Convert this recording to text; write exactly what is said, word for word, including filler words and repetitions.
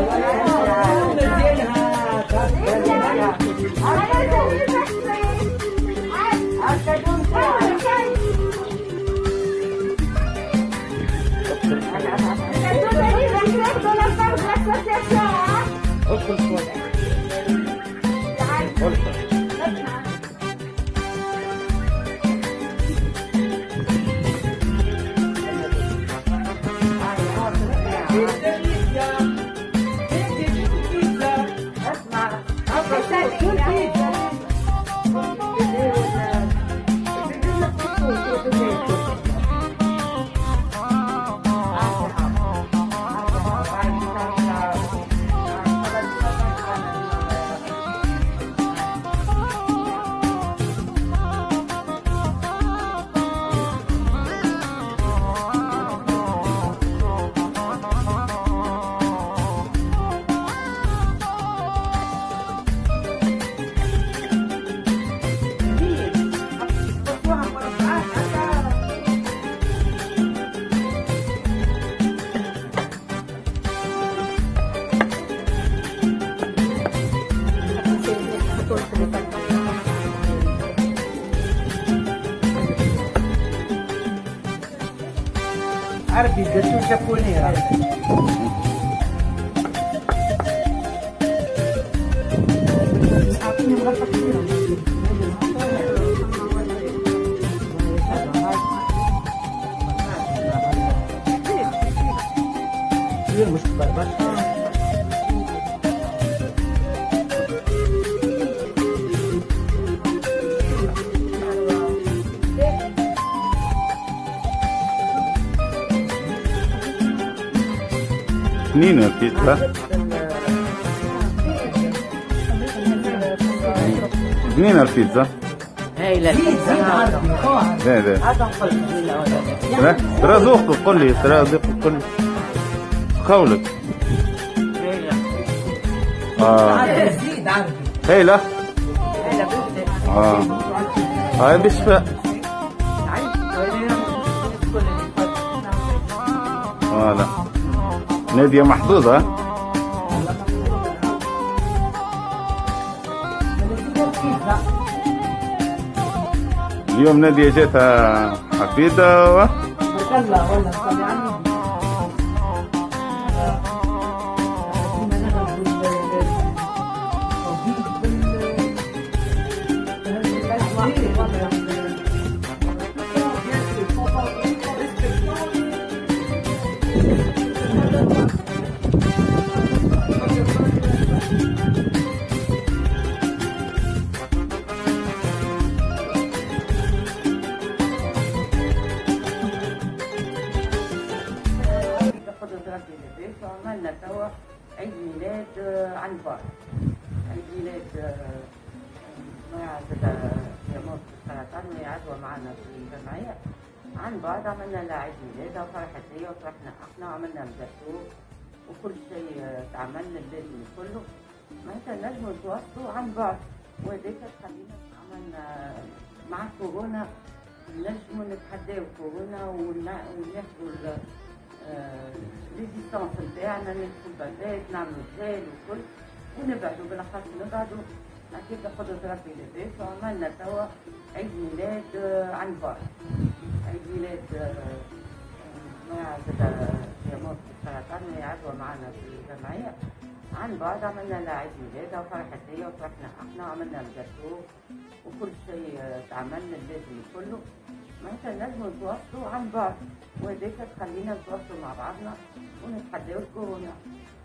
عربي جاتو جابوني منين البيتزا؟ منين البيتزا؟ هاي البيتزا لا لا هذا نقول ترى ذوقك قل لي ترى ذوقك قل لي قولك اه زيد عربي هاي لا اه هاي بشفاء فوالا نادية محظوظة. اليوم نادية جاتها حفيدة و وعملنا توا عيد ميلاد عن بعد، عيد ميلاد جماعة يموت بالسرطان وهي عضوة معنا في الجمعية عن بعد. عملنا لها عيد ميلاد وفرحت هي وفرحنا احنا وعملنا الجاتو وكل شيء تعمل اللازم كله، معناتها نجموا نتواصلوا عن بعد، وهذاك خلينا عملنا مع كورونا نجموا نتحداو كورونا وناخذوا لي ديستانس نتاعنا، ندخلوا البردات نعملوا جيل وكل ونبعدوا بالاخص نبعدوا هكاك قدرة ربي لاباس. وعملنا توا عيد ميلاد عن بعد، عيد ميلاد جماعة يموت بالسرطان وهي عضوة معنا في الجمعية عن بعد. عملنا لها عيد ميلاد وفرحت هي وفرحنا احنا وعملنا الجاتو وكل شيء تعمل اللازم كله، معناتها نجموا نتواصلوا عن بعد، وهذاك خلينا نتواصلوا مع بعضنا ونتحداو الكورونا.